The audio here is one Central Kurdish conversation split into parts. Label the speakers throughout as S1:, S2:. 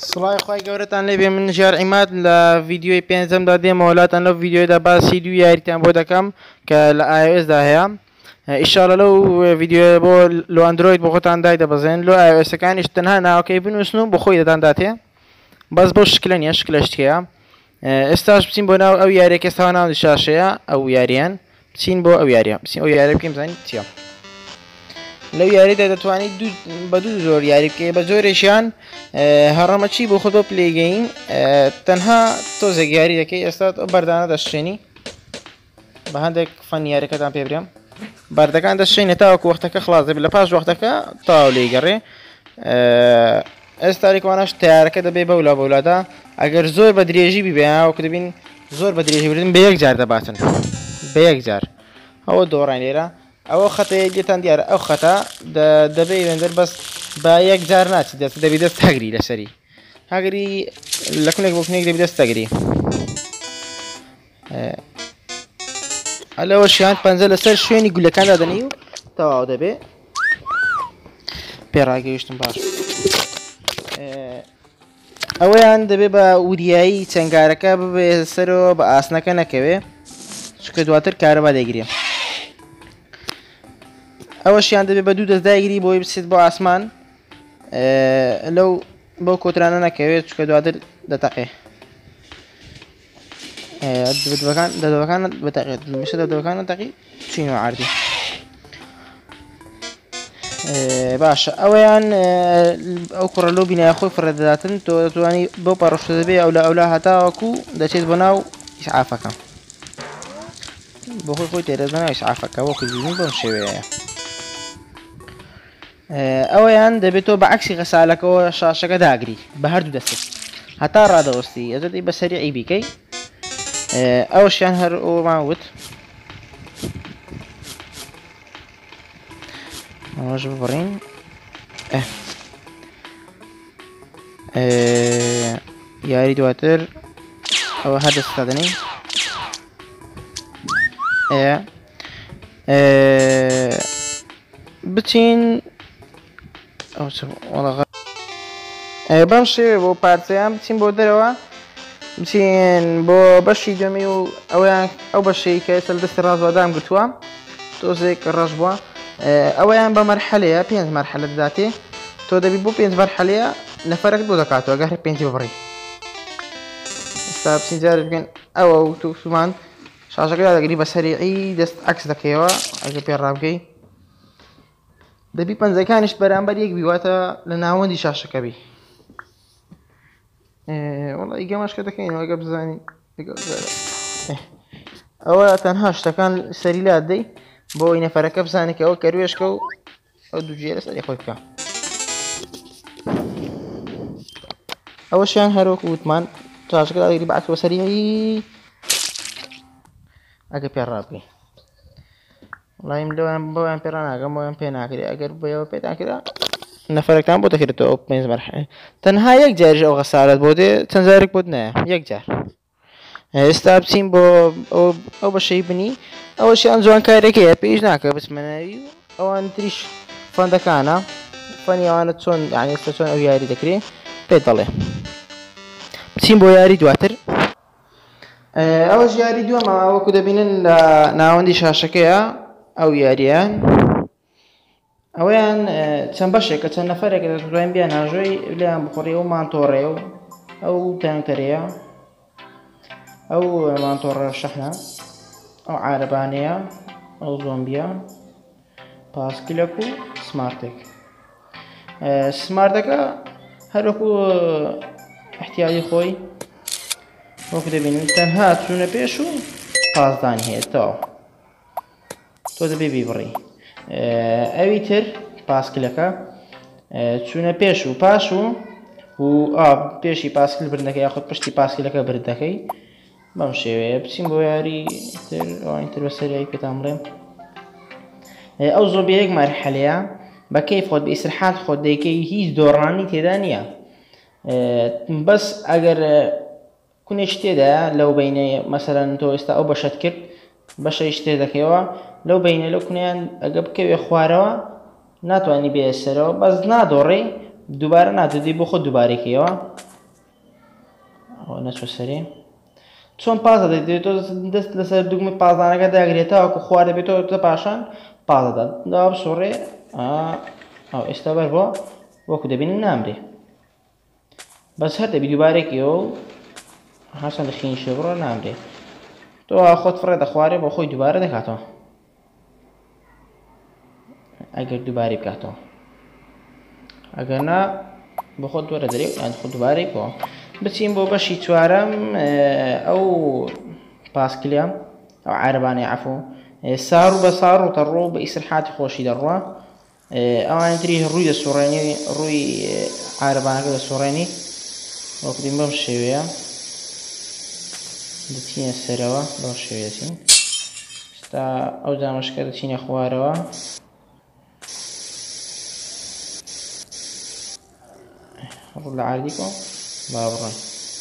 S1: سڵای خۆی گەورەتان لێبێ من ژار عیماد لە ڤیددیۆی پێنجەمدا دێمە وڵاتان لەو ڤیددیۆیدا باسی دوو یاریتان بۆ دەکەم کە لە iOSدا هەیە ئیشاڵە لەو ڤیددیۆ بۆ لۆ ئەندرۆید بۆ خۆتان دای دەبەزێن لۆ iOSەکانیش تەنها ناوەکەی بنووسن و بۆ خۆی دەتانداتێ بەس بۆ شکلە نیە شکلە شتەیە ئێستاش بچین بۆ ناو ئەو یاریە کەستا ناو شاشەیە ئەو یاریان بچین بۆ ئەو یاریە بچین ئەو یارە بکەین بزانین چییە لەو یاریدا دەتوانیت بە دوو زۆر یاری بکەی بە زۆرێکیان هەڕەمەچی بۆ خۆ پلێگەین تەنها تۆزێک یاری دەکەی ئێستا بەردانە دەشتێنی بە هەندێک فەن یاریەکەتان پێ برێم بەردەکان دەشتێنێ تاوەکو وەختەکە خلاص دەبێت لە پاش وەختەکە تاو لێگەڕێ ئێستاریکوانەش تیارەکە دەبێت بەولا بەولادا ئەگەر زۆر بە درێژی بیبێنەوەکو دەبین زۆر بە درێژی بردن بە یەک جار دەباتن بە یەک جار ئەوە دۆڕان لێرە ئەوە خەتەیە لێتان دیارە ئەو خەتە دەبێت وێندەر بەس بە یەک جار ناچی دەبێت دەست هەگری لەسەری هەگری لە کونێک بۆ کونێک دەبێت دەست هەگری ئەلەوەشیان پەنجە لەسەر شوێنی گولەکاندا دەنی و تەواو دەبێت پێڕاگەیشتم باش ئەوەیان دەبێت بە وریایی چەنگارەکە ببێ سەرەوە بە ئاسنەکە نەکەوێ چکە دواتر کارەبا دەگرێ ئەوەشیان دەبێت بە دوو دەست داگیری بۆی بچێت بۆ ئاسمان لەو بەو کۆترانە نەکەوێت چکە دواتر دەتەقێ دەدەوەکان بەتەقێت مشە دەدەوەکان تەقی چینەوە عاردی باشە ئەوەیان ئەو کوڕە لەو بینایە خۆی فڕە دەداتن تۆ دەتوانی بەو پاڕۆشتە دەبێت ئەو لە ئەولا هەتاوەکو دەچێت بۆ ناو ئیسعافەکە بۆ خۆی خۆی تێدەدەنا ئیسعافەکە وەکو بینی بەم شێوەیە ئەوەیان دەبێتەوە بە عەکسی غەسالەکەەوە شاشەکە داگری بە هەردوو دەستت هەتا ڕادەوەستی ئەزەدی بە سەریعی بیکەی ئەوەشیان هەر ئەوماوت ئەوەش ببڕین یاری دواتر ئەوە هەر دەستا دەنی بچین بەم شێوێ بۆ پارچەیان بچین بۆ دەرەوە بچین بۆ بەشی دەمی و ئەویان ئەو بەشەی کە ئێستا دەستی ڕازوادام گرتووە تۆزێک ڕەش بووە ئەوەیان بە مەرحەلەیە 5 مەرحەلە دەداتێ تۆ دەبی بۆ 5 مەرحەلەیە نەفەرێک بۆ دەکاتەوە گەر 5 ببڕی ئێستا بچین جارێک بکەین ئەوە و تووسمان شاشەکەدا دەگری بە سەریعی دەست عەکس دەکەیەوە ئەگە پێڕابکەی دەبی پەنجەکانیش بەرامبەر یەک بیواتە لە ناوەندی شاشەکە بی وەڵی گەمەشکە دەکەینەوە ئەگە بزانین ئەوە تەنها شتەکان سەری لات دەی بۆ ئەوی نەفەرەکە بزانێت کە ئەوە کەروێشکە و ئەو دووجێرە سەری خۆی بکە ئەوەشیان هەروەکو وتمان شاشەکەدا دەگری بە عەکس بە سەریعی ئەگە پێڕابکەی وڵایم لەوان بەویان پێڕان ناکەم بۆیان پێ ناکرێت ئەگەر بەوە پێتان کرا نەفەرەکان بۆ دەکرێتەوە 5 مەرحەلە تەنها یەک جاریش ئەو غەسالەت بۆ دێ چەند جارێک بۆت نایە یەک جار ئێستا بچین بۆ ئەو بەشەی بنی ئەوەشیان جوانکارێکەیە پێیش ناکە بچمەناوی و ئەوان تریش فەندەکانە فەنی ئەوانە چۆن یعنی ئێستا چۆن ئەو یاری دەکرێت پێت دەڵێ بچین بۆ یاری دواتر ئەوەش یاری دووەمە وەکو دەبینن لە ناوەندی شاشەکەیە ئەو یاریان ئەویان چەند بەشێکە چەند نەفەرێکە دەتوانین بیان ناژۆی لیان بخۆڕێ و مانتۆڕێ و ئەو تانکەرەیە ئەو مانتۆڕە شەحنە ئەو عارەبانەیە ئەو زۆمبیە پاسکلەک و سمارتێک سمارتەکە هەروەکو احتیاجی خۆی وەکو دەبینن تەنها چوونە پێش و پاسدانی هەیەتەوە تۆ دەبێ بیبڕی ئەوی تر پاسکلەکە چوونە پێش و پاش و پێشی پاسکل بردەکەی یاخود پشتی پاسکلەکە بردەکەی بەم شێوەیە بچین بۆ یاری تر ئەوانی تر بەسەریایی پێتان بڵێم ئەو زۆمبیەیەک مەرحەلەیە بە کەیف خۆت بە ئیسرحات خۆت دەیکەی هیچ دۆڕانی تێدا نییە بەس ئەگەر کونێک تێدایە لەو بینەیە مەسەرەن تۆ ئێستا ئەو بەشەت کرد بەشەیش تێ دەکەیەوە لەو بینە لەو کونیان ئەگە بکەوێ خوارەوە ناتوانانی بێ سەرەوە بەس نادۆڕێ دووبارە ناتوانێت بۆ خۆت دووبارەکەیەوە نەچوە سەرێ چۆن پاز دەدەیت تۆ دەست لەسەر دوگمە پازانەکە داگرێتەوە وەکو خوار دەبێتەوە تە پاشان پاز دەدات داوا بسوڕێ ئەو ئێستا بەر بۆ وەکو دەبینن نامرێ بەس هەر دەبی دووبارێکیەوە و هەرچەند دەخینیشە بڕۆ نامرێ تۆ خۆت فڕێ دەخوارێ بۆ خۆی دووبارە دەکاتەوە ئەگەر دووبارەی بکاتەوە ئەگەر نا بۆ خۆت دووەرە دەرێ یان خۆ دووبارێکەوە بچین بۆ بەشی چوارەم ئەو پاسکلیە ئەو عارەبانەی عەفو سار و بە سار و تەڕۆ بە ئیسرحاتی خۆشی دەڕوا ئەوانەی تری ڕووی دەسوڕێنی ڕووی عارەبانەکە دەسوڕێنی وەکو دیم بەم شێوەیە دەچینە سەرەوە بەم شێوەیە دەچین ئێستا ئەو جامەشکە دەچینە خوارەوە ڕوو لە عادیکۆ با بڕۆین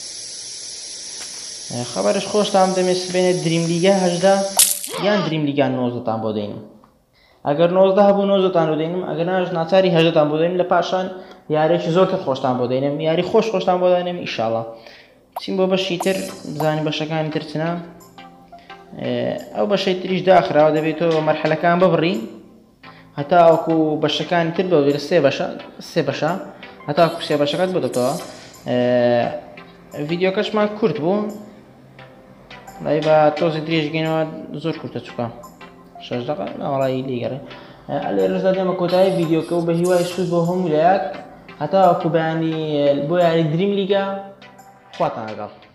S1: خەبەرش خۆشتان دەمێت بێنێ دریم لیگە 18 یان دریم لیگە 19تان بۆ دەینم ئەگەر 19 هەبوو 19تان بۆ دەینم ئەگەر ناش ناچاری 18تان بۆ دەینم لە پاشان یارێکی زۆر کە خۆشتان بۆ دەینم یاری خۆشتان بۆ دەینم ئیشاڵڵا چین بۆ بەشی تر بزانین بەشەکانی تر چنە ئەو بەشەی تریش داخراوە دەبێتەوە مەرحەلەکان ببڕی هەتا وەکو بەشەکانی تر بەوێرە سێ بەشە هەتا وەکو سێ بەشەکەت بۆدەتەوە ڤیدیۆکەشمان کورت بوو لای بە تۆزی درێژگەینەوە زۆر کورتە چووکە 6 دقە ناوەڵایی لێگەڕێ لێرەشدا دێمە کۆتایی ڤیدیۆکە و بە هیوای سوود بۆ هەموو لایەک هەتا وەکو بەیانی بۆ یاری دریم لیگە خواتان لەگەڵ